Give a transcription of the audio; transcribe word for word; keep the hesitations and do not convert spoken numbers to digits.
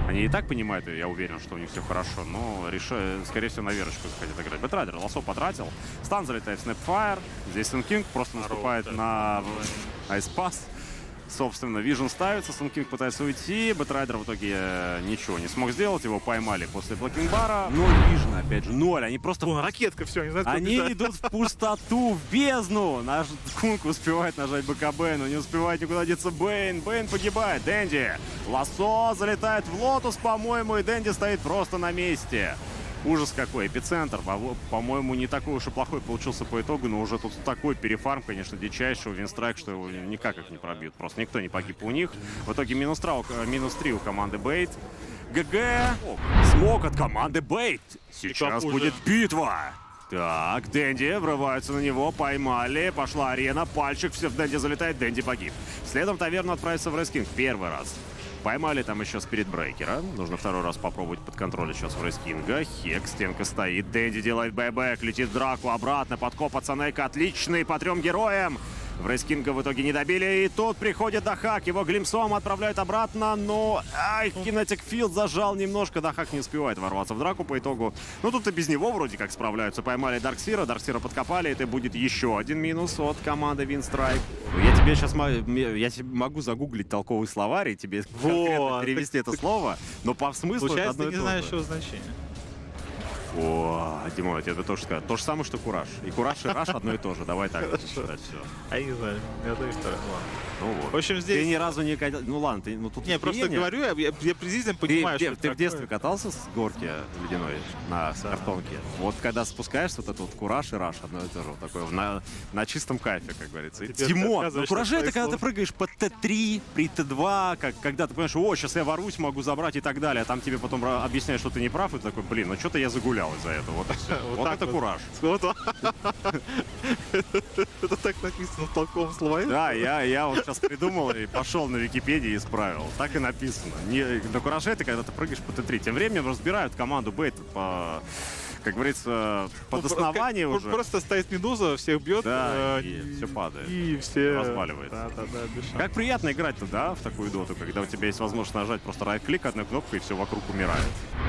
Они и так понимают, я уверен, что у них все хорошо, но решили, скорее всего, на верочку захотят играть. Бэтрайдер лосо потратил, стан залетает в Snapfire, здесь Sun King просто наступает Хорош, на айспас. Собственно, Вижн ставится, Sun King пытается уйти, Бэтрайдер в итоге ничего не смог сделать, его поймали после блокинг-бара. Ноль Вижн, опять же, ноль, они просто... О, ракетка, все, не знаю, Они идут в пустоту, в бездну. Наш Кунг успевает нажать БКБ, но не успевает никуда деться Бэйн. Бэйн погибает, Дэнди. Лассо залетает в Лотус, по-моему, и Дэнди стоит просто на месте. Ужас какой, эпицентр, по-моему, не такой уж и плохой получился по итогу, но уже тут такой перефарм, конечно, дичайший, винстрайк, что его никак их не пробьют, просто никто не погиб у них. В итоге минус три, минус три у команды Бейт. ГГ, смог от команды Бейт. Сейчас будет битва. Так, Дэнди врываются на него, поймали, пошла арена, пальчик, все в Дэнди залетает, Дэнди погиб. Следом Таверну отправится в Рейскинг первый раз. Поймали там еще спиритбрейкера. Нужно второй раз попробовать под контроль сейчас в Рейскинга. Хек, стенка стоит. Дэнди делает бэйбэк, летит в драку обратно. Подкоп от Санейка отличный по трем героям. В Рейскинга в итоге не добили. И тут приходит Дахак. Его глимсом отправляют обратно. Но ай, Kinetic Field зажал немножко. Дахак не успевает ворваться в драку по итогу. Ну тут и без него вроде как справляются. Поймали Дарксира. Дарксира подкопали. Это будет еще один минус от команды Винстрайк. Я тебе сейчас я могу загуглить толковый словарь и тебе вот перевести это слово. Но по смыслу получается, это одно ты не знаешь его значения. О, Дима, я тебе тоже сказал. То же самое, что Кураж. И Кураж, и Раш одно и то же. Давай так считать все. А я не знаю, я то и второе. Ну вот. В общем, здесь... Ты ни разу не катал... Ну ладно, ты... Ну, тут не, просто не... говорю, я, я, я приблизительно понимаю, ты, что Ты, ты в детстве катался с горки ледяной на да. картонке? Вот когда спускаешься, вот этот вот Кураж и Раш одно и то же. Вот такое, на, на чистом кайфе, как говорится. Тимон, ну Кураже это когда ты прыгаешь по Т три, при Т два, как, когда ты понимаешь, о, сейчас я ворвусь, могу забрать и так далее. А там тебе потом объясняют, что ты не прав, и ты такой, блин, ну что-то я загулял из-за этого. Вот, вот, вот это вот. Кураж. Это так написано в толковом словаре. Да, я, я вот сейчас придумал и пошел на Википедию и исправил. Так и написано. Не, на Кураже это когда ты прыгаешь по Т три. Тем временем разбирают команду Бейт по, как говорится, под ну, основание просто, уже. Просто стоит Медуза, всех бьет. Да, э, и, и все падает. И все разваливается. Да, да, да, как приятно играть-то, да, в такую доту, когда у тебя есть возможность нажать просто райт-клик одной кнопкой и все вокруг умирает.